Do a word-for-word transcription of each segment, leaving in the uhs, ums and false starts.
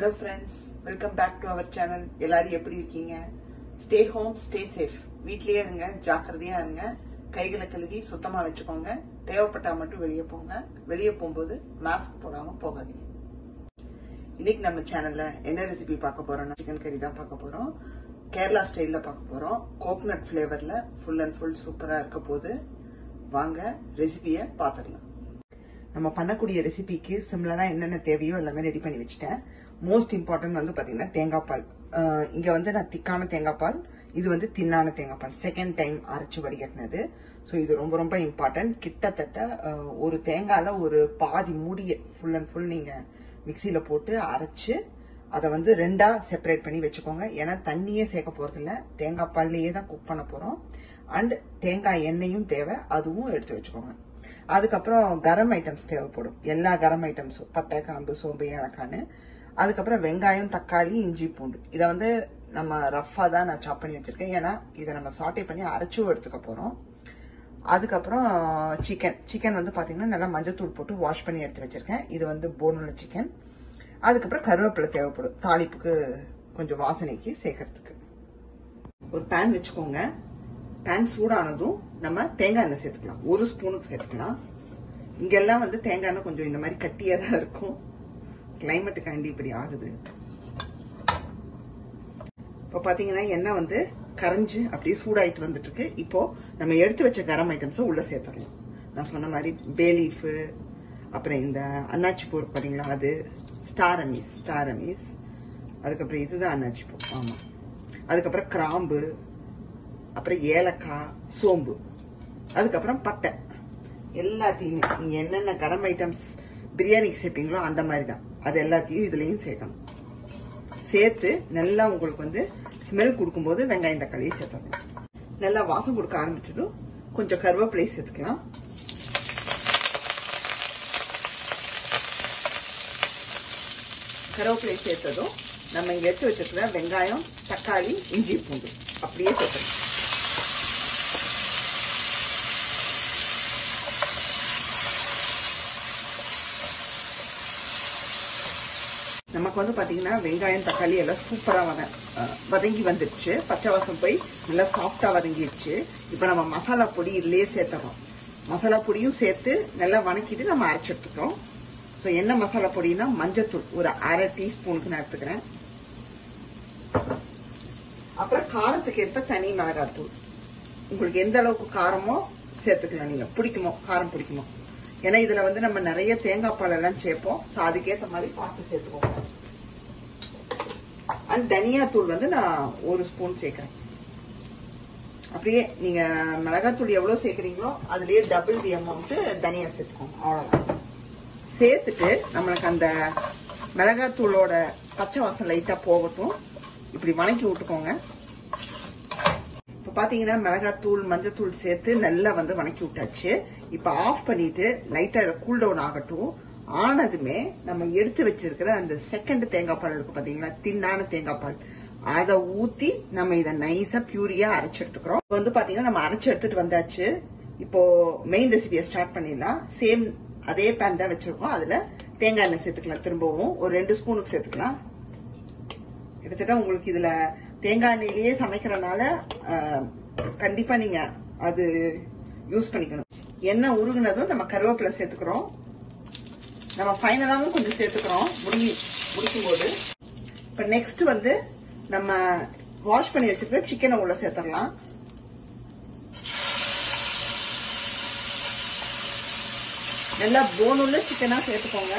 Hello friends, welcome back to our channel. எல்லாரும் எப்படி இருக்கீங்க? Stay home, stay safe. வீட்லயே இருங்க, ஜாக்கிரதையா இருங்க. கைகளை கழுவி சுத்தமா வச்சுக்கோங்க. தேவைப்பட்டா மட்டும் வெளியே போங்க. வெளியே போகும்போது மாஸ்க் போடாம போகாதீங்க. இன்னைக்கு நம்ம சேனல்ல என்ன ரெசிபி பார்க்க போறோம்னா சிக்கன் கறி தான் பார்க்க போறோம். கேரளா ஸ்டைல்ல பார்க்க போறோம். கோகனட் ஃபிளேவர்ல ஃபுல் அண்ட் ஃபுல் சூப்பரா இருக்க போது. வாங்க ரெசிபியை பார்த்துடலாம். நம்ம பண்ணக்கூடிய ரெசிபிக்கு சிமிலரா என்னென்ன தேவையோ எல்லாமே ரெடி பண்ணி வச்சுட்டேன். மோஸ்ட் இம்பார்ட்டன்ட் வந்து பாத்தீங்கன்னா தேங்காய் பால். இங்க வந்து நான் திக்கான தேங்காய் பால், இது வந்து தின்னான தேங்காய் பால், செகண்ட் டைம் அரைச்சு வடிகட்டினது. ஸோ இது ரொம்ப ரொம்ப இம்பார்ட்டன்ட். கிட்டத்தட்ட ஒரு தேங்காயில ஒரு பாதி மூடிய ஃபுல் அண்ட் ஃபுல் நீங்க மிக்சியில போட்டு அரைச்சு அதை வந்து ரெண்டா செப்பரேட் பண்ணி வச்சுக்கோங்க. ஏன்னா தண்ணியே சேர்க்க போறது இல்லை, தேங்காய் பால்லையே தான் குக் பண்ண போறோம். அண்ட் தேங்காய் எண்ணெயும் தேவை, அதுவும் எடுத்து வச்சுக்கோங்க. அதுக்கப்புறம் கரம் ஐட்டம்ஸ் தேவைப்படும், எல்லா கரம் ஐட்டம்ஸும், பட்டை கிராம்பு சோம்பு ஏலக்கான்னு. அதுக்கப்புறம் வெங்காயம் தக்காளி இஞ்சி பூண்டு, இதை வந்து நம்ம ரஃபா தான் நான் சாப் பண்ணி வச்சிருக்கேன். ஏன்னா இதை நம்ம சாட்டே பண்ணி அரைச்சும் எடுத்துக்க போறோம். அதுக்கப்புறம் சிக்கன் சிக்கன் வந்து பாத்தீங்கன்னா நல்லா மஞ்சத்தூள் போட்டு வாஷ் பண்ணி எடுத்து வச்சிருக்கேன். இது வந்து போனுள்ள சிக்கன். அதுக்கப்புறம் கருவேப்பிலை தேவைப்படும் தாளிப்புக்கு, கொஞ்சம் வாசனைக்கு சேர்க்கறதுக்கு. ஒரு பேன் வச்சுக்கோங்க. பேன் சூடானதும் நம்ம தேங்காய் எண்ணெய் சேர்த்துக்கலாம். ஒரு ஸ்பூனுக்கு சேர்த்துக்கலாம். இங்கெல்லாம் வந்து தேங்காய் எண்ணெய் கொஞ்சம் இந்த மாதிரி கட்டியா தான் இருக்கும். கிளைமேட்டுக்காண்டி இப்படி ஆகுது. இப்போ பாத்தீங்கன்னா எண்ணெய் வந்து கரைஞ்சு அப்படியே சூடாயிட்டு வந்துட்டு இருக்கு. இப்போ நம்ம எடுத்து வச்ச கரம் ஐட்டம்ஸை உள்ள சேர்த்துடலாம். நான் சொன்ன மாதிரி பே லீஃப், அப்புறம் இந்த அன்னாச்சி பூ பாத்தீங்களா, அது ஸ்டார் அனீஸ் ஸ்டார் அனீஸ் அதுக்கப்புறம் இதுதான் அன்னாச்சி பூ, ஆமா. அதுக்கப்புறம் கிராம்பு, அப்புறம் ஏலக்காய், சோம்பு, அதுக்கப்புறம் பட்டை, எல்லாத்தையுமே நீங்க என்னென்ன கரம் ஐட்டம்ஸ் பிரியாணிக்கு சேர்ப்பீங்களோ அந்த மாதிரி தான், அது எல்லாத்தையும் இதுலயும் சேர்க்கணும். சேர்த்து நல்லா உங்களுக்கு வந்து ஸ்மெல் கொடுக்கும்போது வெங்காயம் தக்காளியை சேர்த்தாங்க. நல்லா வாசம் கொடுக்க ஆரம்பிச்சதும் கொஞ்சம் கருவேப்பிலை சேர்த்துக்கலாம். கருவேப்பிலை சேர்த்ததும் நம்ம இங்க எடுத்து வச்சிருக்கிற வெங்காயம் தக்காளி இஞ்சி பூண்டு அப்படியே சேர்க்கணும். நமக்கு வந்து பாத்தீங்கன்னா வெங்காயம் தக்காளி எல்லாம் சூப்பரா வத வதங்கி வந்துருச்சு. பச்சை வாசம் போய் நல்லா சாஃப்டா வதங்கிடுச்சு. இப்ப நம்ம மசாலா பொடி இதுலயே சேர்த்துறோம். மசாலா பொடியும் சேர்த்து நல்லா வதக்கிட்டு நம்ம அரைச்சு எடுத்துக்கிறோம். ஸோ என்ன மசாலா பொடினா மஞ்சத்தூள் ஒரு அரை டீஸ்பூனுக்கு நான் எடுத்துக்கிறேன். அப்புறம் காரத்துக்கு ஏற்ப தனி மிளகாத்தூள், உங்களுக்கு எந்த அளவுக்கு காரமோ சேர்த்துக்கலாம். நீங்க பிடிக்குமோ, காரம் பிடிக்குமோ. ஏன்னா இதுல வந்து நம்ம நிறைய தேங்காய் பால் எல்லாம் சேர்ப்போம். ஸோ அதுக்கேற்ற மாதிரி பார்த்து சேர்த்துக்கோங்க. அண்ட் தனியா தூள் வந்து நான் ஒரு ஸ்பூன் சேர்க்கிறேன். அப்படியே நீங்க மிளகாத்தூள் எவ்வளவு சேர்க்கிறீங்களோ அதுலயே டபுள் தி அமௌண்ட் தனியா சேர்த்துக்கோங்க. அவ்வளவுதான். சேர்த்துட்டு நம்மளுக்கு அந்த மிளகாத்தூளோட பச்சை வாசம் லைட்டா போகட்டும். இப்படி வணக்கி விட்டுக்கோங்க. இப்ப பாத்தீங்கன்னா மிளகாத்தூள் மஞ்சத்தூள் சேர்த்து நல்லா வந்து வணக்கி விட்டாச்சு. இப்ப ஆஃப் பண்ணிட்டு லைட்டா இதை கூல் டவுன் ஆகட்டும். ஆனதுமே நம்ம எடுத்து வச்சிருக்கிற அந்த செகண்ட் தேங்காய் பால் இருக்கு பாத்தீங்களா, தின்னான தேங்காய் பால், அதை ஊத்தி நம்ம இதை நைஸா பியூரியா அரைச்சு எடுத்துக்கிறோம். இப்போ வந்து பாத்தீங்கன்னா நம்ம அரைச்சு எடுத்துட்டு வந்தாச்சு. இப்போ மெயின் ரெசிபியை ஸ்டார்ட் பண்ணிடலாம். சேம் அதே பேன் தான் வச்சிருக்கோம். அதுல தேங்காய் எண்ணெய் சேர்த்துக்கலாம். திரும்பவும் ஒரு ரெண்டு ஸ்பூனுக்கு சேர்த்துக்கலாம். கிட்டத்தட்ட உங்களுக்கு இதுல தேங்காய் எண்ணெயிலேயே சமைக்கிறனால கண்டிப்பா நீங்க அது யூஸ் பண்ணிக்கணும். எண்ணெய் உருகுனதும் நம்ம கருவேப்பிலை சேர்த்துக்கிறோம். நம்ம ஃபைனலாவும் கொஞ்சம் சேர்த்துக்கிறோம் முடி முடிக்கும் போது. இப்ப நெக்ஸ்ட் வந்து நம்ம வாஷ் பண்ணி வச்சிருக்க சிக்கனை உள்ள சேர்த்துடலாம். நல்லா போனுள்ள சிக்கனா சேர்த்துக்கோங்க.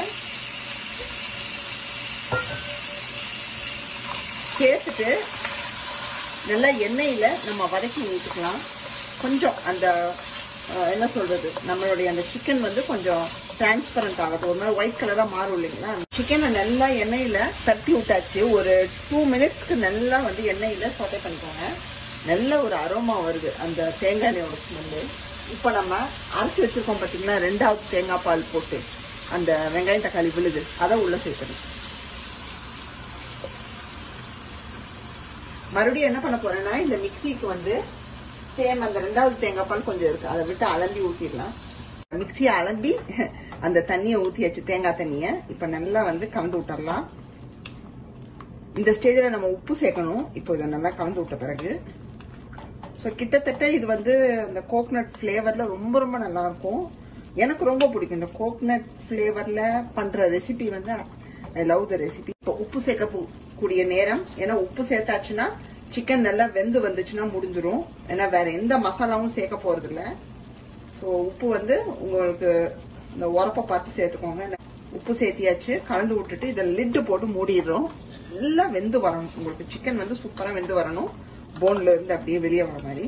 சேர்த்துட்டு நல்லா எண்ணெயில நம்ம வதக்கி ஊற்றிக்கலாம். கொஞ்சம் அந்த என்ன சொல்றது, நம்மளுடைய அந்த சிக்கன் வந்து கொஞ்சம் டிரான்ஸ்பரண்ட் ஆகட்டும், ஒரு மாதிரி ஒயிட் கலரா மாறும் இல்லைங்களா. சிக்கனை நல்லா எண்ணெயில தட்டி விட்டாச்சு. ஒரு டூ மினிட்ஸ்க்கு நல்லா வந்து எண்ணெயில சோட்டை பண்ணிக்கோங்க. நல்ல ஒரு அரோமா வருது அந்த தேங்காய் எண்ணெயோட ஸ்மெல்லு. இப்ப நம்ம அரைச்சு வச்சிருக்கோம் பாத்தீங்கன்னா, ரெண்டாவது தேங்காய் பால் போட்டு அந்த வெங்காயம் தக்காளி விழுது, அதை உள்ள சேர்க்கணும். மறுபடியும் என்ன பண்ண போறேன்னா, இந்த மிக்சிக்கு வந்து சேம் அந்த ரெண்டாவது தேங்காய் பால் கொஞ்சம் இருக்கு, அதை விட்டு அலம்பி ஊத்திடலாம். மிக்சியை அலம்பி அந்த தண்ணியை ஊத்தியாச்சு, தேங்காய் தண்ணிய. இப்ப நல்லா வந்து கலந்து விட்டுறலாம். இந்த ஸ்டேஜ்ல நம்ம உப்பு சேர்க்கணும். இப்போ இதை நல்லா கலந்து விட்ட பிறகு ஸோ கிட்டத்தட்ட இது வந்து இந்த கோகனட் ஃபிளேவர்ல ரொம்ப ரொம்ப நல்லா இருக்கும். எனக்கு ரொம்ப பிடிக்கும் இந்த கோகனட் ஃபிளேவர்ல பண்ற ரெசிபி வந்து. I love the recipe. இப்போ உப்பு சேர்க்க கூடிய நேரம். ஏன்னா உப்பு சேர்த்தாச்சுன்னா சிக்கன் நல்லா வெந்து வந்துச்சுன்னா முடிஞ்சிடும். ஏன்னா வேற எந்த மசாலாவும் சேர்க்க போறது இல்லை. ஸோ உப்பு வந்து உங்களுக்கு இந்த உரப்பை பார்த்து சேர்த்துக்கோங்க. உப்பு சேர்த்தியாச்சு, கலந்து விட்டுட்டு இதை லிட்டு போட்டு மூடிடுறோம். நல்லா வெந்து வரணும். உங்களுக்கு சிக்கன் வந்து சூப்பரா வெந்து வரணும். போன்ல இருந்து அப்படியே வெளியே வர மாதிரி.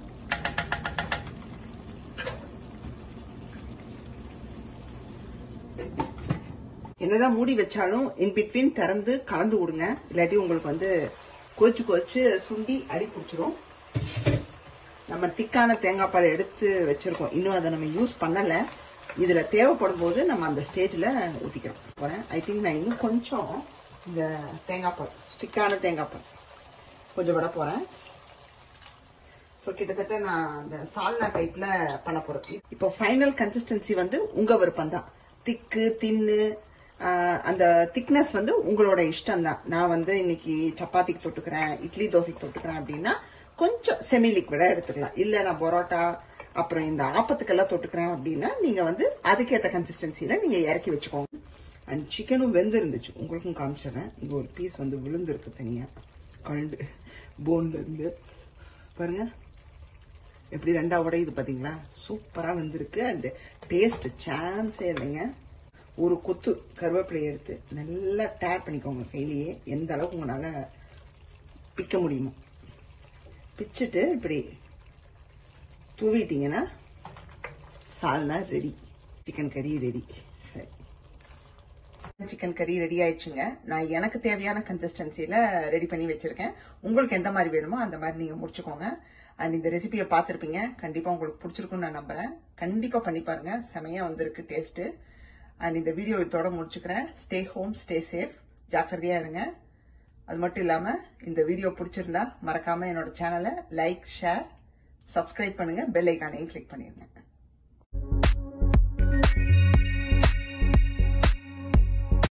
என்னதான் மூடி வச்சாலும் இன் பிட்வீன் திறந்து கலந்து விடுங்க. இல்லாட்டி உங்களுக்கு வந்து கொச்சு கொச்சு சுண்டி அடி பிடிச்சிரும். நம்ம திக்கான தேங்காய் பால் எடுத்து வச்சிருக்கோம். இன்னும் அதை நம்ம யூஸ் பண்ணல. இதுல தேவைப்படும் போது நம்ம அந்த ஸ்டேஜ்ல ஊத்திக்கிறோம் போறேன். ஐ திங்க் நான் இன்னும் கொஞ்சம் இந்த தேங்காய் பால் திக்கான தேங்காய் பால் கொஞ்சம் விட போறேன். ஸோ கிட்டத்தட்ட நான் அந்த சால்னா டைப்ல பண்ண போறேன். இப்போ ஃபைனல் கன்சிஸ்டன்சி வந்து உங்க விருப்பம் தான். திக்கு தின்னு அந்த திக்னஸ் வந்து உங்களோட இஷ்டம் தான். நான் வந்து இன்னைக்கு சப்பாத்திக்கு தொட்டுக்கிறேன், இட்லி தோசைக்கு தொட்டுக்கிறேன் அப்படின்னா கொஞ்சம் செமி லிக்விடா எடுத்துக்கலாம். இல்ல நான் பரோட்டா அப்புறம் இந்த ஆப்பத்துக்கெல்லாம் தொட்டுக்கிறேன் அப்படின்னா நீங்க வந்து அதுக்கேற்ற கன்சிஸ்டன்சியில நீங்க இறக்கி வச்சுக்கோங்க. அண்ட் சிக்கனும் வெந்து இருந்துச்சு, உங்களுக்கும் காமிச்சிடுறேன். இங்க ஒரு பீஸ் வந்து விழுந்திருக்கு தனியா கழுண்டு போன்ல இருந்து. பாருங்க எப்படி ரெண்டா உடையுது பாத்தீங்களா? சூப்பரா வெந்திருக்கு. அண்ட் டேஸ்ட் சான்ஸே இல்லைங்க. ஒரு கொத்து கருவேப்பிலை எடுத்து நல்லா டேர் பண்ணிக்கோங்க கையிலேயே. எந்த அளவுக்கு உங்களால பிக்க முடியுமோ பிச்சுட்டு இப்படி தூவிட்டீங்கன்னா சால்னா ரெடி. சிக்கன் கறி ரெடி. சரி, சிக்கன் கறி ரெடி ஆயிடுச்சுங்க. நான் எனக்கு தேவையான கன்சிஸ்டன்சியில ரெடி பண்ணி வச்சிருக்கேன். உங்களுக்கு எந்த மாதிரி வேணுமோ அந்த மாதிரி நீங்க முடிச்சுக்கோங்க. அண்ட் இந்த ரெசிபியை பார்த்துருப்பீங்க. கண்டிப்பா உங்களுக்கு பிடிச்சிருக்குன்னு நான் நம்புறேன். கண்டிப்பா பண்ணி பாருங்க. செமையா வந்திருக்கு டேஸ்ட். அண்ட் இந்த வீடியோ இதோட முடிச்சுக்கிறேன். ஸ்டே ஹோம், ஸ்டே சேஃப், ஜாக்கிரதையா இருங்க. அது மட்டும் இல்லாம இந்த வீடியோ பிடிச்சிருந்தா மறக்காம என்னோட சேனலை லைக், ஷேர், சப்ஸ்கிரைப் பண்ணுங்க. பெல் ஐக்கானையும் கிளிக் பண்ணிருங்க.